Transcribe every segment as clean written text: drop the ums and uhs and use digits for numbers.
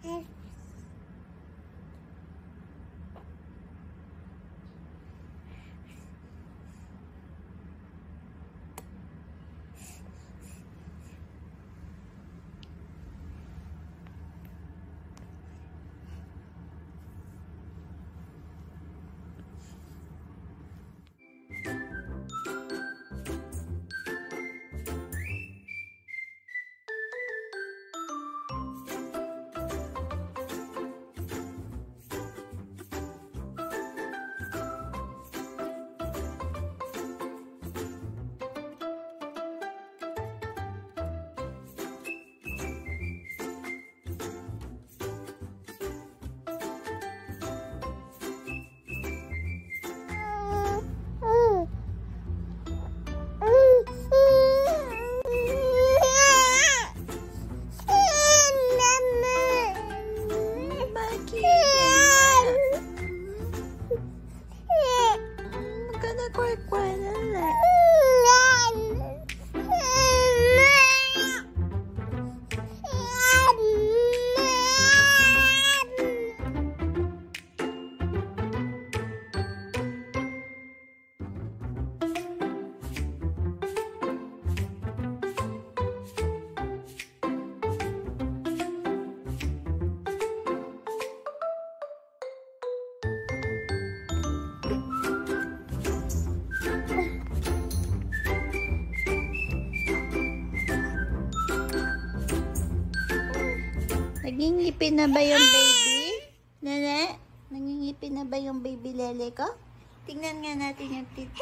Nangingipin na ba yung baby? Lele? Nangingipin na ba yung baby Lele ko? Tingnan nga natin yung tit-tit.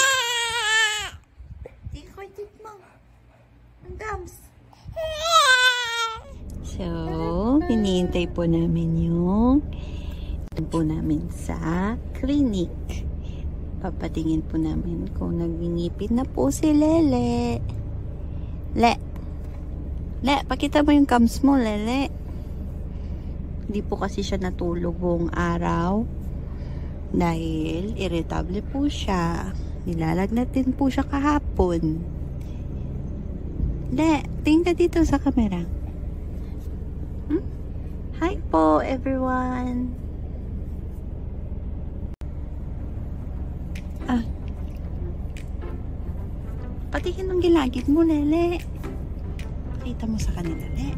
Tingnan ko yung tit mo. Ang dams. So, hinihintay po namin yung po namin sa clinic. Papatingin po namin kung nangingipin na po si Lele. Le, pakita mo yung cams mo, Lele. Hindi po kasi siya natulog buong araw dahil irritable po siya. Nilalagnat din po siya kahapon. Le, tingin ka dito sa camera. Hi po, everyone. Patikin ng gilagid mo, Lele. Pakita mo sa kanila, Le.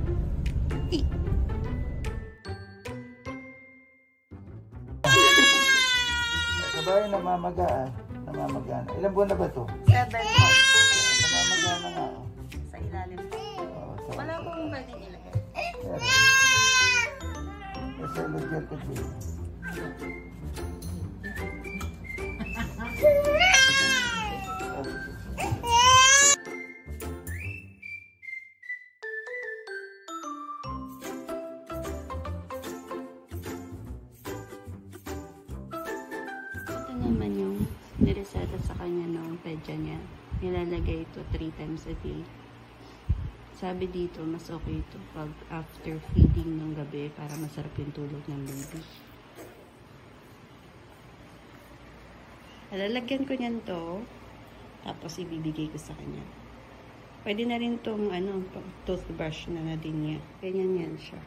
Sabay, namamagaan. Ilang buwan na ba ito? 7 po. Namamagaan na nga. Sa ilalim po. Wala pong pwedeng ilagay. Pero, kasi lagyan ko dito. Naman yung nireseta sa kanya ng pedya niya. Nilalagay ito 3 times a day. Sabi dito, mas okay ito pag after feeding ng gabi para masarap yung tulog ng baby. Lalagyan ko niyan to, tapos ibibigay ko sa kanya. Pwede na rin itong toothbrush na din niya. Ganyan yan siya.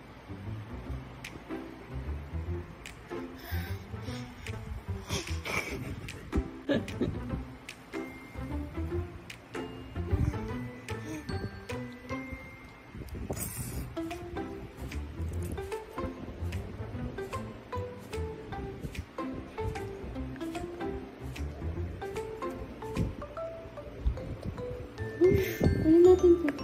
Ano natin ito?